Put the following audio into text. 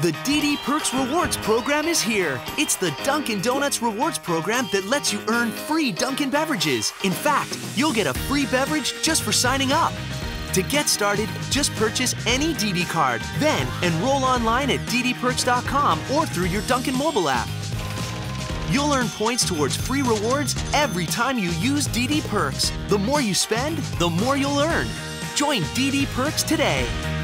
The DD Perks Rewards program is here. It's the Dunkin' Donuts Rewards program that lets you earn free Dunkin' beverages. In fact, you'll get a free beverage just for signing up. To get started, just purchase any DD card, then enroll online at ddperks.com or through your Dunkin' mobile app. You'll earn points towards free rewards every time you use DD Perks. The more you spend, the more you'll earn. Join DD Perks today.